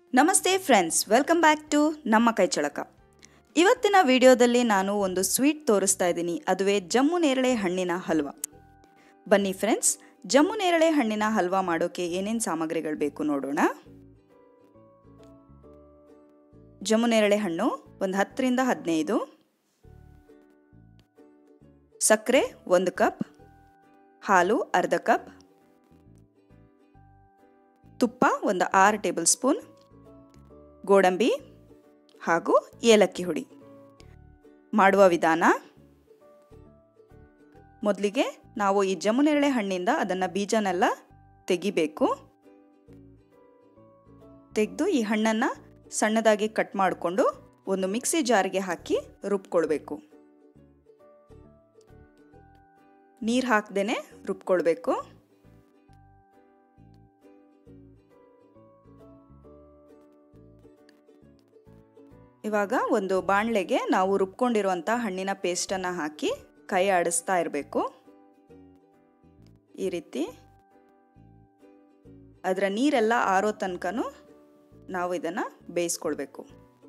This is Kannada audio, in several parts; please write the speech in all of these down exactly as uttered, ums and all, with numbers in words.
ನಮಸ್ತೆ ಫ್ರೆಂಡ್ಸ್, ವೆಲ್ಕಮ್ ಬ್ಯಾಕ್ ಟು ನಮ್ಮ ಕೈಚಳಕ. ಇವತ್ತಿನ ವಿಡಿಯೋದಲ್ಲಿ ನಾನು ಒಂದು ಸ್ವೀಟ್ ತೋರಿಸ್ತಾ ಇದ್ದೀನಿ. ಅದುವೇ ಜಮ್ಮು ನೇರಳೆ ಹಣ್ಣಿನ ಹಲ್ವಾ. ಬನ್ನಿ ಫ್ರೆಂಡ್ಸ್, ಜಮ್ಮು ನೇರಳೆ ಹಣ್ಣಿನ ಹಲ್ವಾ ಮಾಡೋಕೆ ಏನೇನು ಸಾಮಗ್ರಿಗಳು ಬೇಕು ನೋಡೋಣ. ಜಮ್ಮು ನೇರಳೆ ಹಣ್ಣು ಒಂದು ಹತ್ತರಿಂದ ಹದಿನೈದು, ಸಕ್ಕರೆ ಒಂದು ಕಪ್, ಹಾಲು ಅರ್ಧ ಕಪ್, ತುಪ್ಪ ಒಂದು ಆರು ಟೇಬಲ್ ಸ್ಪೂನ್, ಗೋಡಂಬಿ ಹಾಗೂ ಏಲಕ್ಕಿ ಹುಡಿ. ಮಾಡುವ ವಿಧಾನ: ಮೊದಲಿಗೆ ನಾವು ಈ ಜಮ್ಮು ನೇರಳೆ ಹಣ್ಣಿಂದ ಅದನ್ನು ಬೀಜನೆಲ್ಲ ತೆಗಿಬೇಕು. ತೆಗೆದು ಈ ಹಣ್ಣನ್ನು ಸಣ್ಣದಾಗಿ ಕಟ್ ಮಾಡಿಕೊಂಡು ಒಂದು ಮಿಕ್ಸಿ ಜಾರಿಗೆ ಹಾಕಿ ರುಬ್ಕೊಳ್ಬೇಕು. ನೀರು ಹಾಕದೇನೆ ರುಬ್ಕೊಳ್ಬೇಕು. ಇವಾಗ ಒಂದು ಬಾಣಲೆಗೆ ನಾವು ರುಬ್ಕೊಂಡಿರುವಂಥ ಹಣ್ಣಿನ ಪೇಸ್ಟನ್ನು ಹಾಕಿ ಕೈ ಆಡಿಸ್ತಾ ಇರಬೇಕು. ಈ ರೀತಿ ಅದರ ನೀರೆಲ್ಲ ಆರೋ ತನಕನೂ ನಾವು ಇದನ್ನು ಬೇಯಿಸ್ಕೊಳ್ಬೇಕು.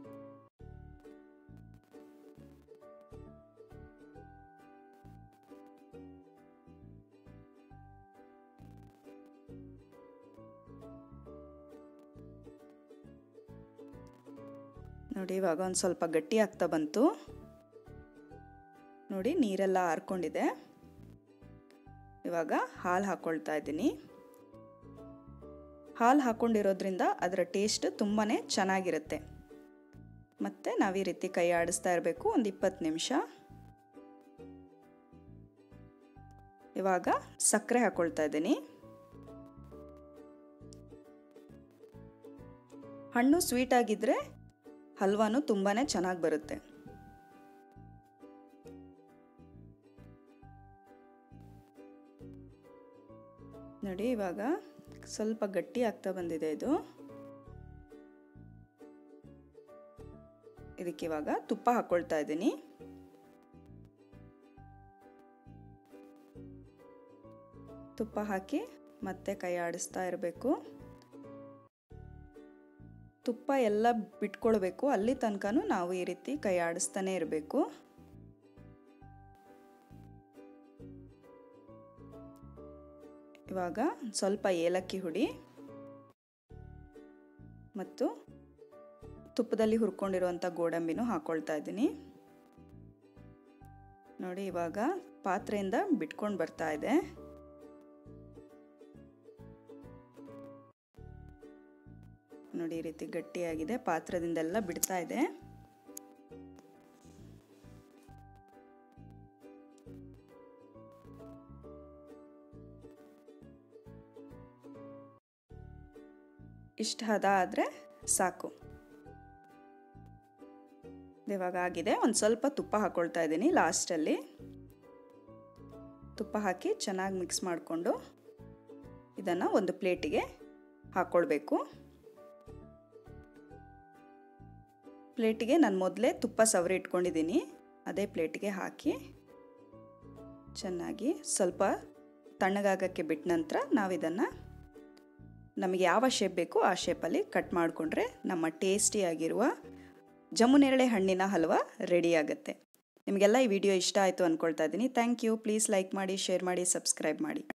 ನೋಡಿ, ಇವಾಗ ಒಂದು ಸ್ವಲ್ಪ ಗಟ್ಟಿ ಆಗ್ತಾ ಬಂತು. ನೋಡಿ, ನೀರೆಲ್ಲ ಆರ್ಕೊಂಡಿದೆ. ಇವಾಗ ಹಾಲು ಹಾಕ್ಕೊಳ್ತಾ ಇದ್ದೀನಿ. ಹಾಲು ಹಾಕ್ಕೊಂಡಿರೋದ್ರಿಂದ ಅದರ ಟೇಸ್ಟ್ ತುಂಬಾ ಚೆನ್ನಾಗಿರುತ್ತೆ. ಮತ್ತು ನಾವು ಈ ರೀತಿ ಕೈ ಆಡಿಸ್ತಾ ಇರಬೇಕು ಒಂದು ಇಪ್ಪತ್ತು ನಿಮಿಷ. ಇವಾಗ ಸಕ್ಕರೆ ಹಾಕ್ಕೊಳ್ತಾ ಇದ್ದೀನಿ. ಹಣ್ಣು ಸ್ವೀಟ್ ಆಗಿದ್ದರೆ ಹಲ್ವಾನು ತುಂಬಾ ಚೆನ್ನಾಗಿ ಬರುತ್ತೆ. ನೋಡಿ, ಇವಾಗ ಸ್ವಲ್ಪ ಗಟ್ಟಿ ಆಗ್ತಾ ಬಂದಿದೆ ಇದು. ಇದಕ್ಕೆ ಇವಾಗ ತುಪ್ಪ ಹಾಕ್ಕೊಳ್ತಾ ಇದ್ದೀನಿ. ತುಪ್ಪ ಹಾಕಿ ಮತ್ತೆ ಕೈ ಆಡಿಸ್ತಾ ಇರಬೇಕು. ತುಪ್ಪ ಎಲ್ಲ ಬಿಟ್ಕೊಳ್ಬೇಕು. ಅಲ್ಲಿ ತನಕನೂ ನಾವು ಈ ರೀತಿ ಕೈ ಆಡಿಸ್ತಾನೆ ಇರಬೇಕು. ಇವಾಗ ಸ್ವಲ್ಪ ಏಲಕ್ಕಿ ಹುಡಿ ಮತ್ತು ತುಪ್ಪದಲ್ಲಿ ಹುರ್ಕೊಂಡಿರುವಂಥ ಗೋಡಂಬಿನೂ ಹಾಕ್ಕೊಳ್ತಾ ಇದ್ದೀನಿ. ನೋಡಿ, ಇವಾಗ ಪಾತ್ರೆಯಿಂದ ಬಿಟ್ಕೊಂಡು ಬರ್ತಾ ಇದೆ. ನೋಡಿ, ಈ ರೀತಿ ಗಟ್ಟಿಯಾಗಿದೆ. ಪಾತ್ರದಿಂದೆಲ್ಲ ಬಿಡ್ತಾ ಇದೆ. ಇಷ್ಟು ಹದ ಆದರೆ ಸಾಕು. ಇವಾಗ ಆಗಿದೆ. ಒಂದು ಸ್ವಲ್ಪ ತುಪ್ಪ ಹಾಕ್ಕೊಳ್ತಾ ಇದ್ದೀನಿ ಲಾಸ್ಟಲ್ಲಿ. ತುಪ್ಪ ಹಾಕಿ ಚೆನ್ನಾಗಿ ಮಿಕ್ಸ್ ಮಾಡಿಕೊಂಡು ಇದನ್ನು ಒಂದು ಪ್ಲೇಟಿಗೆ ಹಾಕ್ಕೊಳ್ಬೇಕು. ಪ್ಲೇಟಿಗೆ ನಾನು ಮೊದಲೇ ತುಪ್ಪ ಸವರಿ ಇಟ್ಕೊಂಡಿದ್ದೀನಿ. ಅದೇ ಪ್ಲೇಟಿಗೆ ಹಾಕಿ ಚೆನ್ನಾಗಿ ಸ್ವಲ್ಪ ತಣ್ಣಗಾಗಕ್ಕೆ ಬಿಟ್ಟ ನಂತರ ನಾವು ಇದನ್ನು ನಮಗೆ ಯಾವ ಶೇಪ್ ಬೇಕು ಆ ಶೇಪಲ್ಲಿ ಕಟ್ ಮಾಡಿಕೊಂಡ್ರೆ ನಮ್ಮ ಟೇಸ್ಟಿಯಾಗಿರುವ ಜಮ್ಮು ನೇರಳೆ ಹಣ್ಣಿನ ಹಲ್ವಾ ರೆಡಿ ಆಗುತ್ತೆ. ನಿಮಗೆಲ್ಲ ಈ ವಿಡಿಯೋ ಇಷ್ಟ ಆಯಿತು ಅಂದ್ಕೊಳ್ತಾ ಇದ್ದೀನಿ. Thank you. ಪ್ಲೀಸ್ ಲೈಕ್ ಮಾಡಿ, ಶೇರ್ ಮಾಡಿ, ಸಬ್ಸ್ಕ್ರೈಬ್ ಮಾಡಿ.